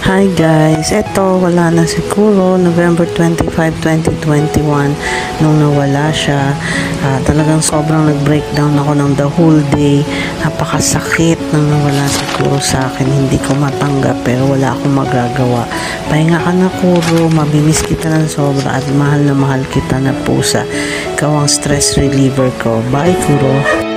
Hi guys, eto wala na si Kuro, November 25, 2021 nung nawala siya. Talagang sobrang nag-breakdown ako ng the whole day. Napakasakit nang nawala si Kuro sa akin. Hindi ko matanggap pero wala akong magagawa. Pahinga ka na Kuro, mabimiss kita ng sobra at mahal na mahal kita na pusa. Ikaw ang stress reliever ko. Bye Kuro.